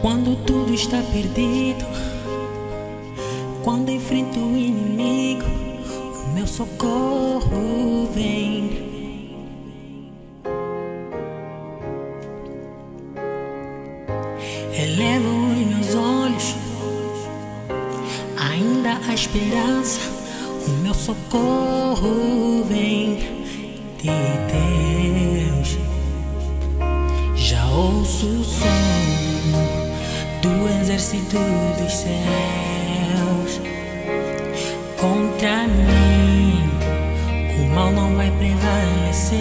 Quando tudo está perdido, quando enfrento o inimigo, o meu socorro vem. Elevo os meus olhos, ainda há esperança, o meu socorro vem de Deus. Já ouço o som do exército dos céus contra mim, o mal não vai prevalecer.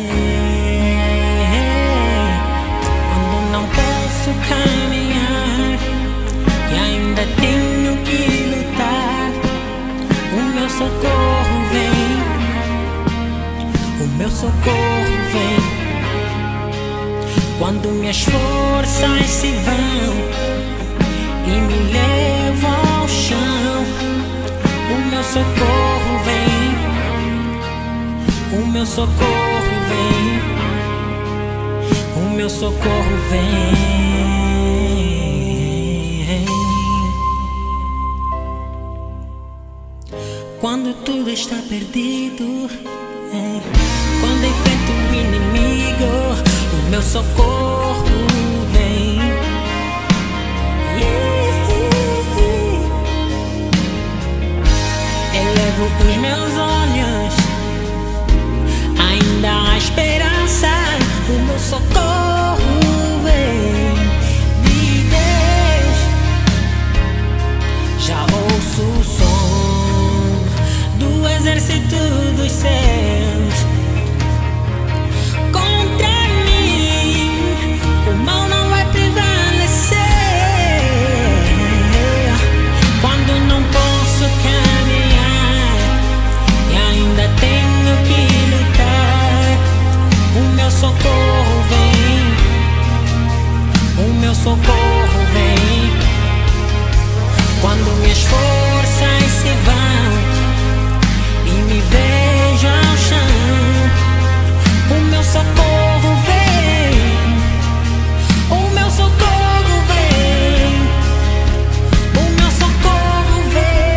Quando não posso caminhar e ainda tenho que lutar, o meu socorro vem, o meu socorro vem. Quando minhas forças se vão e me levam ao chão, o meu socorro vem, o meu socorro vem, o meu socorro vem. Quando tudo está perdido, quando enfrento o inimigo, o meu socorro vem. Elevo os meus olhos, ainda há esperança, o meu socorro vem de Deus. Já ouço o som do exército dos céus contra mim, o mal não vai prevalecer. Quando não posso caminhar e ainda tenho que lutar, o meu socorro vem, o meu socorro vem. Quando minhas forças se vão e me vejo ao chão, o meu socorro vem, o meu socorro vem, o meu socorro vem.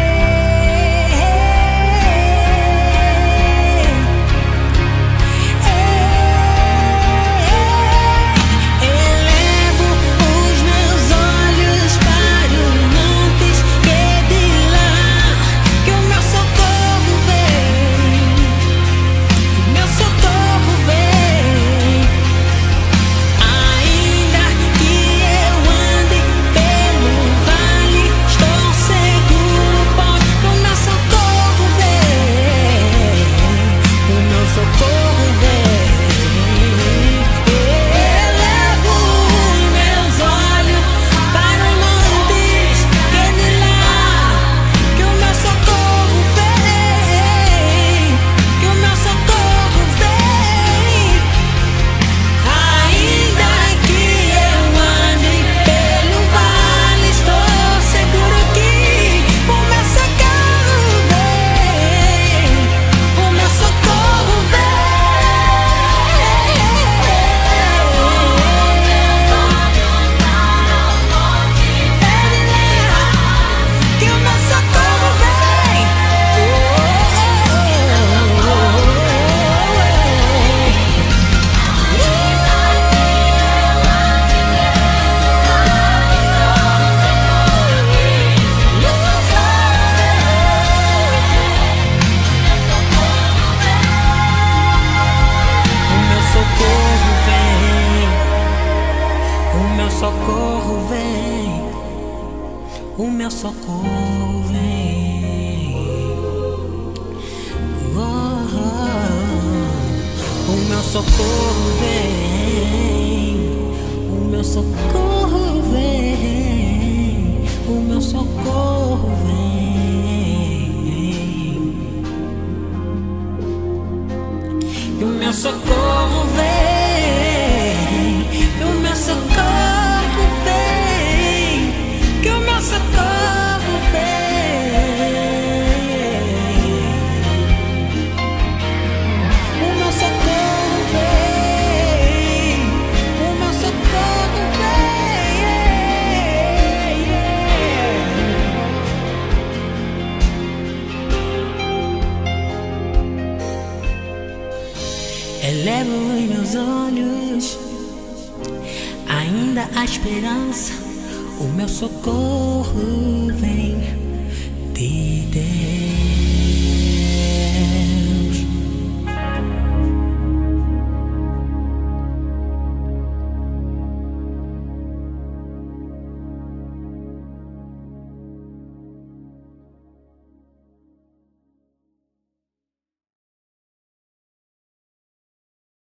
Elevo os meus olhos para os montes, que de lá que o meu socorro vem, o meu socorro vem. Ainda que eu ande pelo vale, estou seguro, pois o meu socorro vem, o meu socorro vem. Elevo os meus olhos para os montes, que de lá que o meu socorro vem, que o meu socorro vem. Ainda que eu ande pelo vale, estou seguro que o meu socorro vem, o meu socorro vem. Que o meu socorro vem. O meu socorro vem, o meu socorro vem. O meu socorro vem, o meu socorro vem, o meu socorro vem. O meu socorro vem, o meu socorro vem, que o meu socorro vem. O meu socorro vem, o meu socorro vem. Elevo os meus olhos, ainda há esperança. O meu socorro vem de Deus.